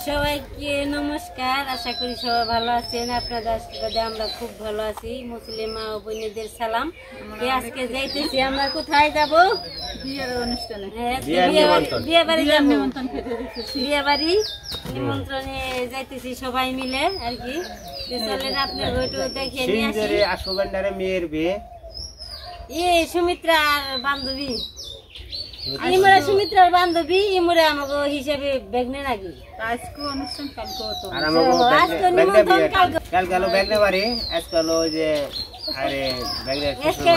সবাইকে নমস্কার। আশা করি সবাই ভালো আছেন। আপনাদের আশীর্বাদে আমরা খুব ভালো আছি। মুসলিম মা ও বোনেদের সালাম। আজকে যাইতেছি আমরা কোথায় যাব? বিয়ের অনুষ্ঠানে, বিয়ে বাড়ি যাব। বিয়ে বাড়ি নিমন্ত্রণে যাইতেছি সবাই মিলে আর কি। চলেন আপনার ওইটু দেখে নিয়ে আসি। মেয়ের বিয়ে সুমিত্রার বান্ধবী, ইমরা সুমিত্রার বান্ধবী, ইমরা আমাকে হিসেবে বেগনে নাকি আজকে অনুষ্ঠান কালকে হতো আর আজকে নিমন্ত্রণ কাল গেল বেগনে বাড়ি, আজকে হলো যে আরে বেগনে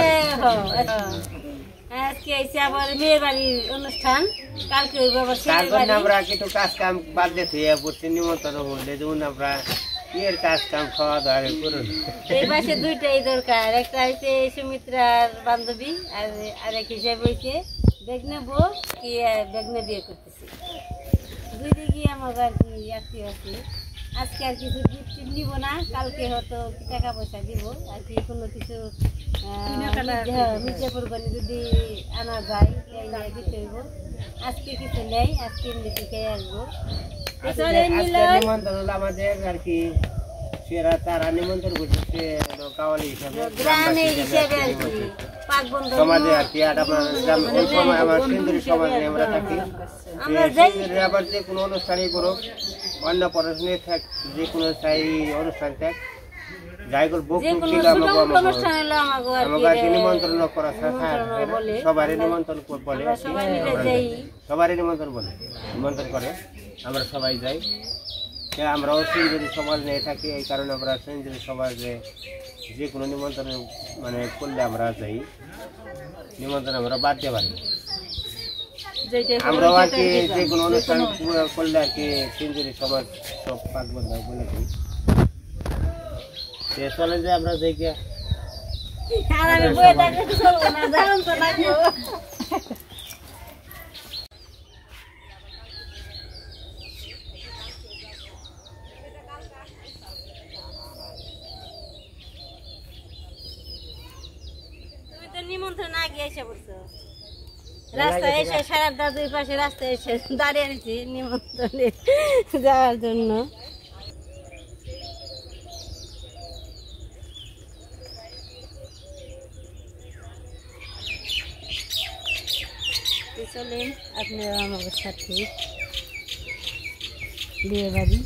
আজকে এসে আবার মেয়ের বাড়ির অনুষ্ঠান, কালকে হইব আবার ছেলের বাড়ি। আমরা কিছু কাজ কাম বাদ দিতে পড়ছি, নিমন্ত্রণ হলে যেমন আমরা এর কাজ কাম খাওয়া দাওয়া করুন। এই পাশে দুইটাই দরকার, একটা হইছে সুমিত্রার বান্ধবী আর আরেক হিসেবে হইছে বেগনে বউ কি বেগনে বিয়ে করতেছি। দুই দিকে আমার আর কি আত্মীয় আছে। আজকে আর কিছু গিফট নিব না, কালকে হয়তো টাকা পয়সা দিব আর কি। কোনো কিছু মির্জা কোরবানি যদি আনা যায় দিতে হইব। আজকে কিছু নেই, আজকে এমনিতে খেয়ে আসবো। নিমন্ত্রণ হলো আমাদের আর কি, সেরা তারা নিমন্ত্রণ করছে কাওয়ালি হিসাবে, গ্রামে হিসেবে আর কি, পাক বন্ধু সমাজে আর কি। আর আপনার ওই সময় আমার সুন্দরী সমাজে আমরা থাকি। আবার যে কোনো অনুষ্ঠানই করুক, অন্য পড়াশোনায় থাক, যে কোনো স্থায়ী অনুষ্ঠান থাক, যাই করবো আমাকে নিমন্ত্রণ করা সবারই নিমন্ত্রণ বলে, সবারই নিমন্ত্রণ বলে, নিমন্ত্রণ করে আমরা সবাই যাই। আমরাও সুন্দরী সমাজ নিয়ে থাকি, এই কারণে আমরা সুন্দরী সমাজে যে কোনো নিমন্ত্রণ মানে করলে আমরা যাই, নিমন্ত্রণ আমরা বাদ দিতে পারি। আমরাও আর কি যে কোনো অনুষ্ঠান করলে আর কি সুন্দরী সমাজ সব পাক বন্ধ বলে দিই। চলে যে আমরা দেখে নিমন্ত্রণ আগে এসে পড়ছো, রাস্তায় এসে সারা দুই পাশে রাস্তায় এসে দাঁড়িয়ে আছি নিমন্ত্রণে যাওয়ার জন্য। চলেন আপনারা আমাদের সাথে বিয়ে বাড়ি।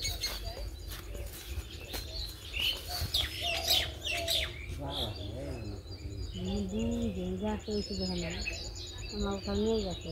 আমার ওখানে নিয়ে গেছে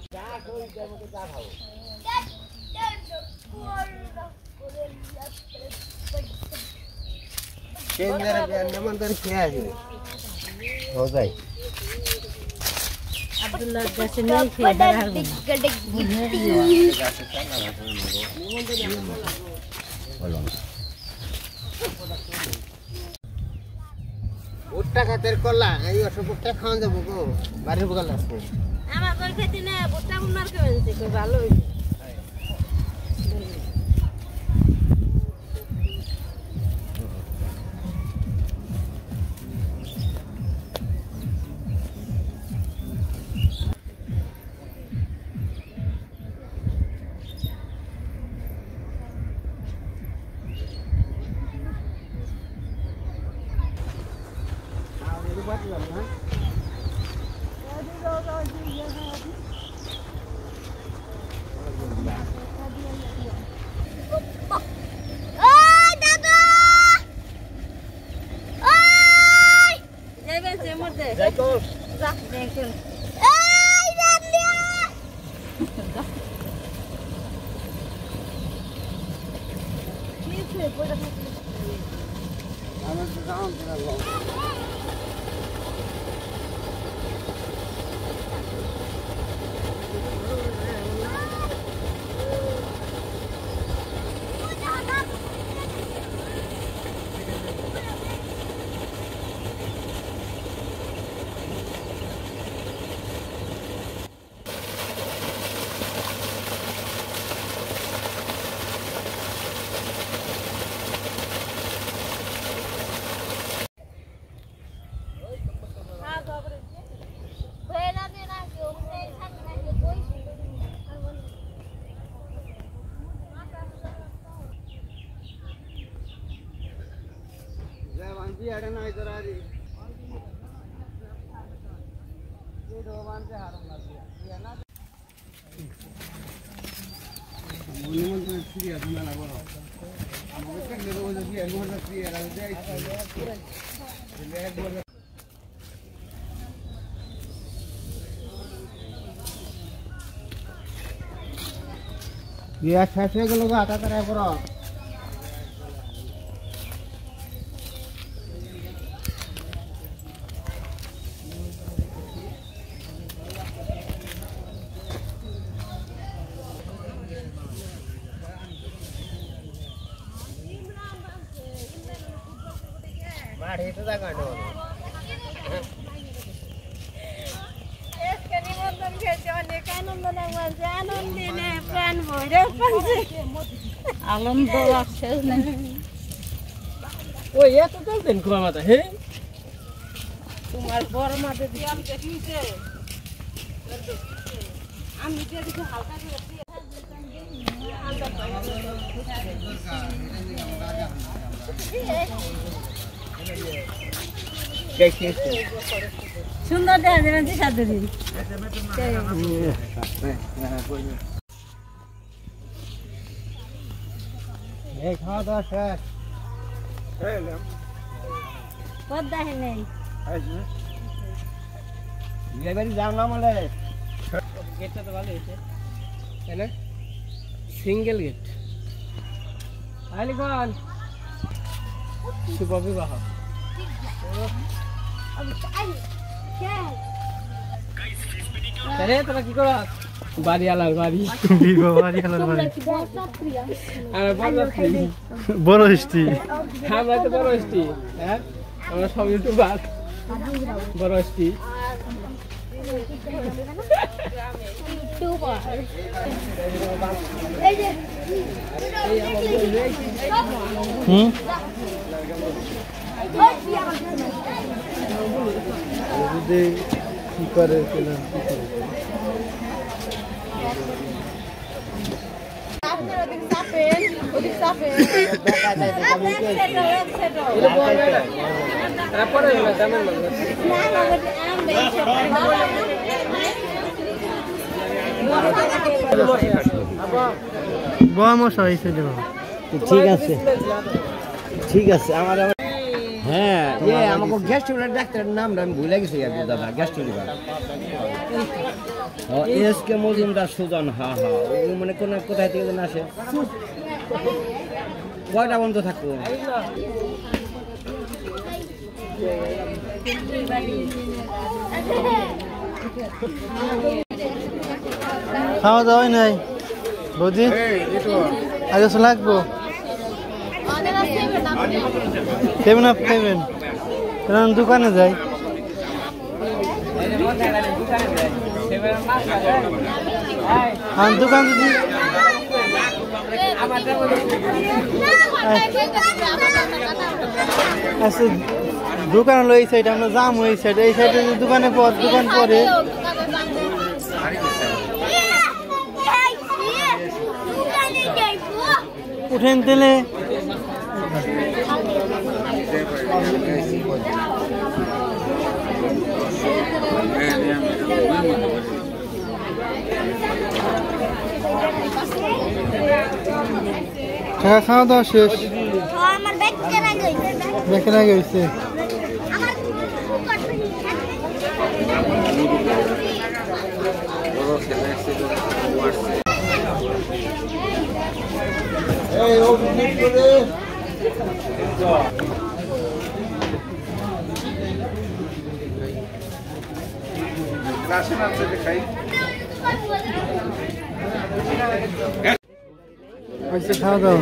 আব্দুল্লাহ গাছে নিয়ে খেয়ে দাঁড়াবো ভুট্টা খাতের করলা এই ভুট্টা খাওয়া যাবো গো, বাড়ির বগাল আছে আমার ঘর খেতে না ভুট্টা মুন্নার খেয়ে ভালো হয়েছে। বিয়া শেষ হয়ে গেল গা তাড়াতাড়ি করো মাঠে তো জায়গা আনন্দ লাগছে ওই এত চলতেন খোয়া মাথা হে তোমার বড় মাঠে দিয়েছে আমি হালকা সুন্দর দেখা যাবে সাথে দিন খাওয়া দাওয়া শেষ পদ্মা নেই বিয়ে বাড়ি যাও না বলে গেটটা তো ভালো হয়েছে তাই না সিঙ্গেল গেট আলিগন শুভ বিবাহ আরে তোরা কি করো বাড়ি আলার বাড়ি বিবাহ বাড়ি আলার বাড়ি আর বড় বড় হিস্ট্রি আমরা তো বড় হিস্ট্রি হ্যাঁ আমরা সব ইউটিউবার বড় হিস্ট্রি কি করে বমশা হয়েছে ঠিক আছে ঠিক আছে আমার হ্যাঁ আমাকে গেস্ট ডাক্তারের নামটা আমি ভুলে গেছি দাদা guest S K Majumdar Sujan হা হা ও মানে কোন কোথায় থেকে যেন আসে কয়টা বন্ধ থাকবো খাওয়া দাওয়া নাই বৌদি আগে তো লাগবো খাইবেন না খাইবেন দোকানে যাই দোকান যদি আচ্ছা দোকান হলো এই সাইড আমরা যাম ওই সাইড এই সাইডে দোকানে দোকান পরে উঠেন তেলে খাওয়া দাওয়া শেষ দেখে না গেছে খাওয়া দাওয়া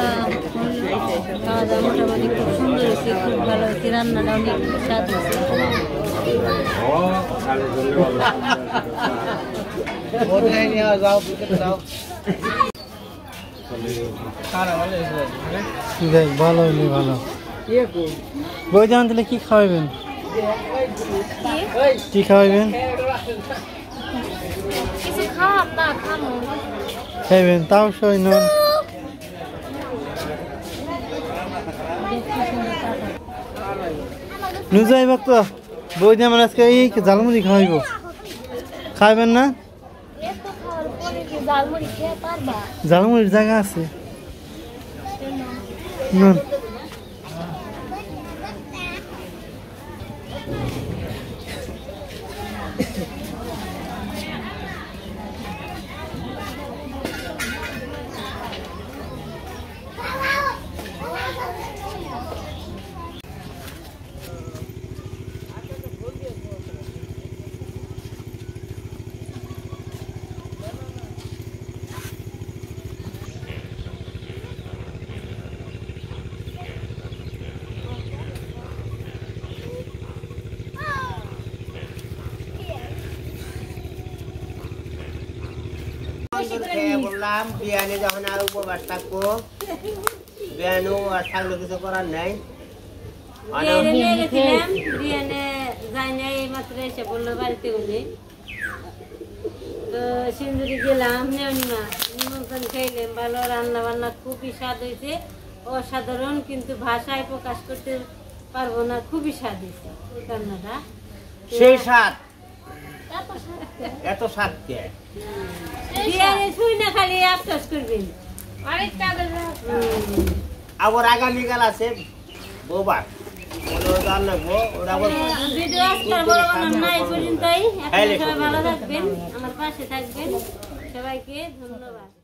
মোটামুটি খুব সুন্দর হয়েছে খুব ভালো হয়েছে রান্নাটা অনেক স্বাদ হয়েছে ভালো হইলে ভালো বই জান তাহলে কি খাওয়াবেন কি খাওয়াবেন খাইবেন তাও সই নন নুজাই তো বৌদি আমার আজকে এই ঝালমুড়ি খাওয়াইব, খাইবেন না? ঝালমুড়ির জায়গা আছে। বললাম বিয়ানে যখন আর উপবাস থাকবো, বিয়ানে উপবাস থাকলে কিছু করার নেই। বিয়ানে যাই নাই, এই মাত্র এসে বললো বাড়িতে বলে, তো সিন্দুরি গেলাম নেওয়া নিমন্ত্রণ খাইলাম, ভালো রান্না বান্না খুবই স্বাদ হয়েছে, অসাধারণ, কিন্তু ভাষায় প্রকাশ করতে পারবো না, খুবই স্বাদ হয়েছে ওই রান্নাটা। সেই স্বাদ এত স্বাদ কে বিয়ানে ছুঁই না খালি আফসোস করবেন। আবার আগামীকাল আছে বৌবার ভিডিও আজকাল বড় বানান নাই পর্যন্তই। আপনারা সবাই ভালো থাকবেন, আমার পাশে থাকবেন, সবাইকে ধন্যবাদ।